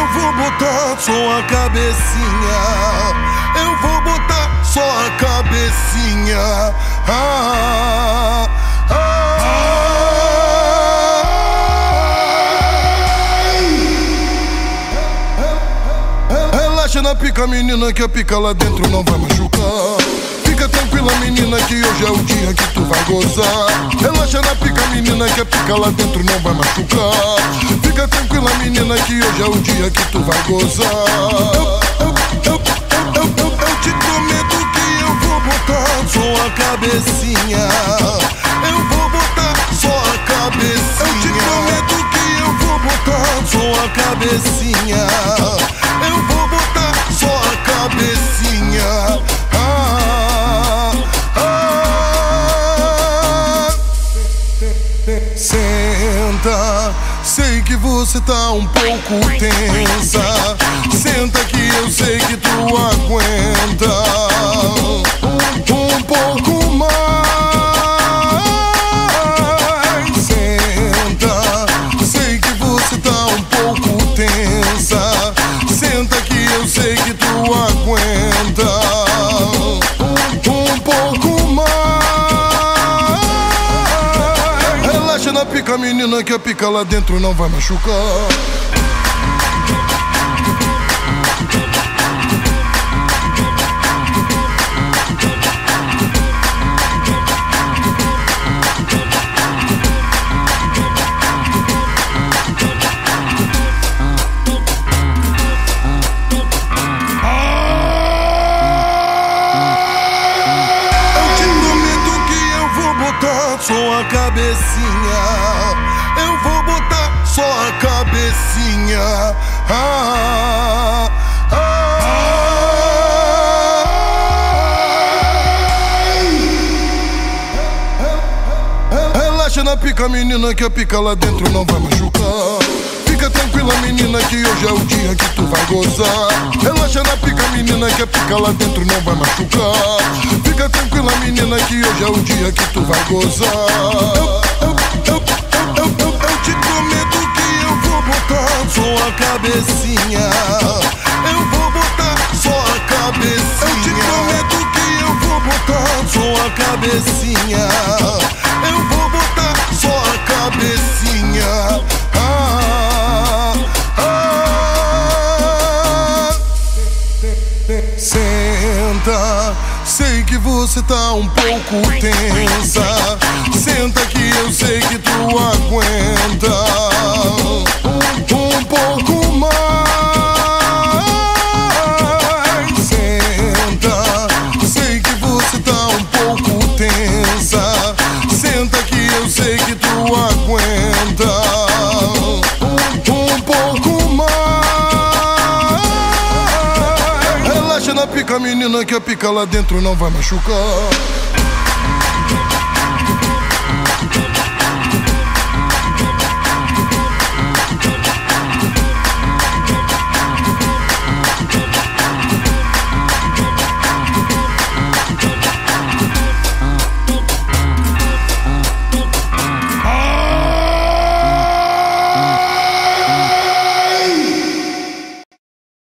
eu vou botar só a cabecinha. Eu vou botar só a cabecinha. Relaxa na pica, menina, que a pica lá dentro não vai machucar. Fica tranquila, menina, que hoje é o dia que tu vai gozar. Relaxa na pica, menina, que a pica lá dentro não vai machucar. Fica tranquila, menina, que hoje é o dia que tu vai gozar. Eu te prometo que eu vou botar só a cabecinha. Eu vou botar só a cabecinha. Eu te prometo que eu vou botar só a cabecinha. Eu vou botar só a cabecinha. Senta, sei que você tá um pouco tensa. Senta que eu sei que tu aguenta um pouco mais. Senta, sei que você tá um pouco tensa. Senta que eu sei que tu aguenta um pouco mais. Relaxa na pica, menina, que a pica lá dentro não vai machucar. Só a cabecinha, eu vou botar só a cabecinha. Relaxa na pica, menina, que a pica lá dentro não vai machucar. Fica tranquila, menina, que hoje é o dia que tu vai gozar. Relaxa na pica, menina, que a pica lá dentro não vai machucar. Fica tranquila, menina, que hoje é o dia que tu vai gozar. Eu te prometo que eu vou botar só a cabecinha. Eu vou botar só a cabecinha. Eu te prometo que eu vou botar só a cabecinha. Eu vou botar só a cabecinha. Senta, sei que você tá um pouco tensa. Senta que eu sei que tu aguenta um pouco mais. Senta, sei que você tá um pouco tensa. Senta que eu sei que tu aguenta um pouco mais. Relaxa na pica, menina, que a pica lá dentro não vai machucar.